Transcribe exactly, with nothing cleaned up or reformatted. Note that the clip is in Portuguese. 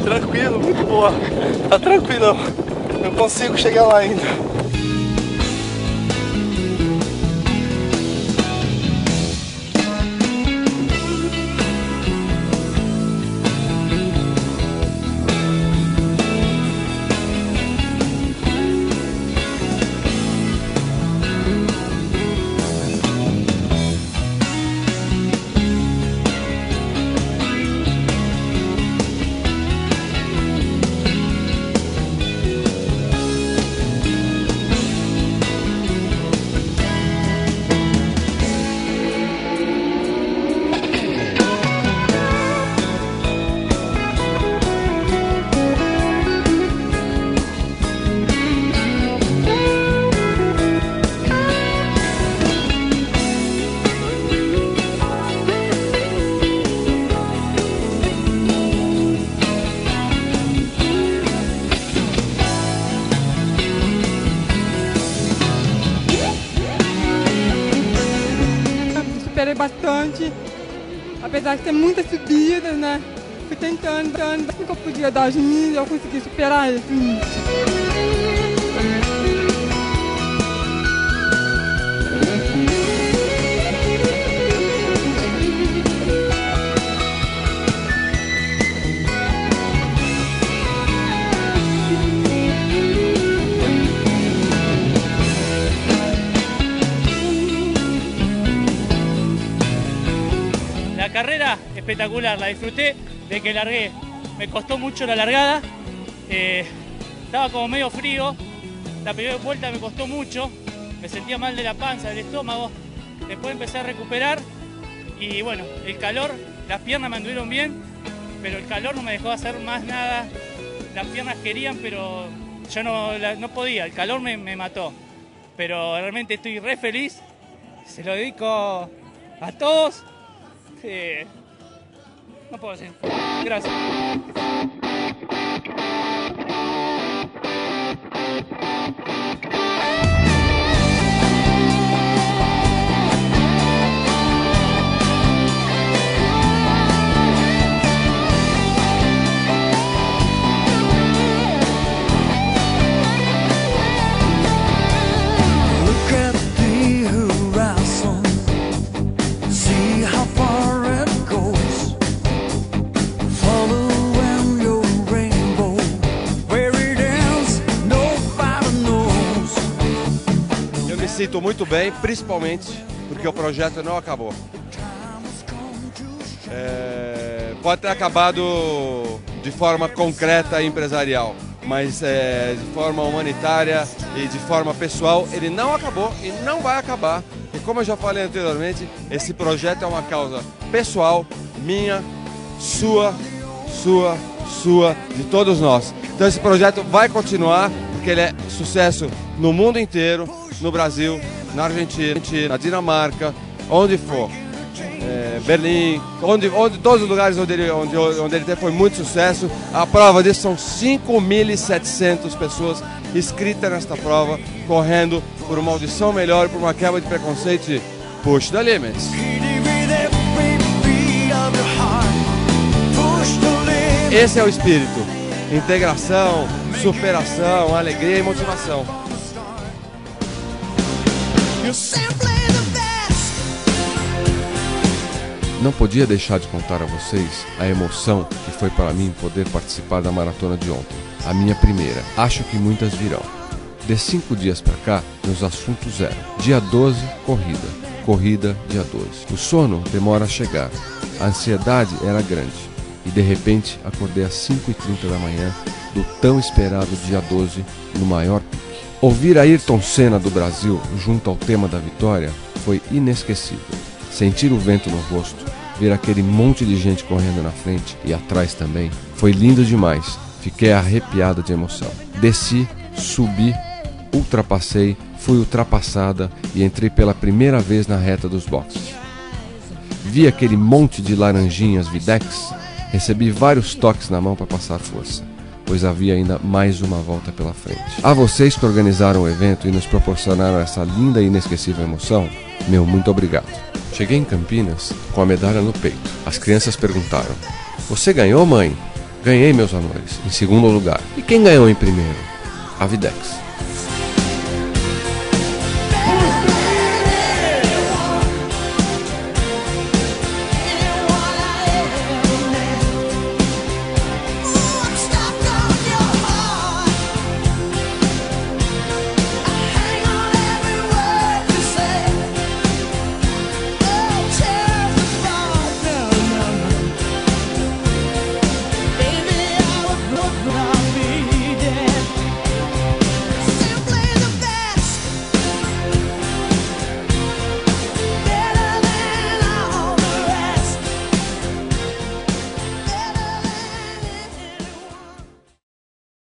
Tranquilo, muito boa. Tá tranquilão. Eu consigo chegar lá ainda. Superei bastante, apesar de ter muitas subidas, né? Fui tentando, tentando, assim que eu podia dar as minhas, eu consegui superar esse limite. La carrera espectacular, la disfruté de que largué. Me costó mucho la largada, eh, estaba como medio frío, la primera vuelta me costó mucho, me sentía mal de la panza, del estómago, después empecé a recuperar y bueno, el calor, las piernas me anduvieron bien, pero el calor no me dejó hacer más nada, las piernas querían, pero yo no, la, no podía, el calor me, me mató, pero realmente estoy re feliz, se lo dedico a todos. Eh, no puedo decir. Gracias. Me sinto muito bem, principalmente porque o projeto não acabou. É, pode ter acabado de forma concreta e empresarial, mas é, de forma humanitária e de forma pessoal ele não acabou e não vai acabar. E como eu já falei anteriormente, esse projeto é uma causa pessoal, minha, sua, sua, sua, de todos nós. Então esse projeto vai continuar porque ele é sucesso no mundo inteiro. No Brasil, na Argentina, na Dinamarca, onde for, é, Berlim, onde, onde, todos os lugares onde ele, onde, onde ele teve foi muito sucesso. A prova disso são cinco mil e setecentas pessoas inscritas nesta prova, correndo por uma audição melhor, por uma quebra de preconceito e push the limits. Esse é o espírito, integração, superação, alegria e motivação. Não podia deixar de contar a vocês a emoção que foi para mim poder participar da maratona de ontem, a minha primeira. Acho que muitas virão. De cinco dias para cá, meus assuntos eram: dia doze, corrida, corrida, dia doze. O sono demora a chegar, a ansiedade era grande e de repente acordei às cinco e trinta da manhã do tão esperado dia doze, no maior pique. Ouvir Ayrton Senna do Brasil junto ao tema da vitória foi inesquecível. Sentir o vento no rosto, ver aquele monte de gente correndo na frente e atrás também, foi lindo demais. Fiquei arrepiado de emoção. Desci, subi, ultrapassei, fui ultrapassada e entrei pela primeira vez na reta dos boxes. Vi aquele monte de laranjinhas Videx, recebi vários toques na mão para passar força, pois havia ainda mais uma volta pela frente. A vocês que organizaram o evento e nos proporcionaram essa linda e inesquecível emoção, meu muito obrigado. Cheguei em Campinas com a medalha no peito. As crianças perguntaram: "Você ganhou, mãe?" Ganhei, meus amores, em segundo lugar. E quem ganhou em primeiro? A Videx.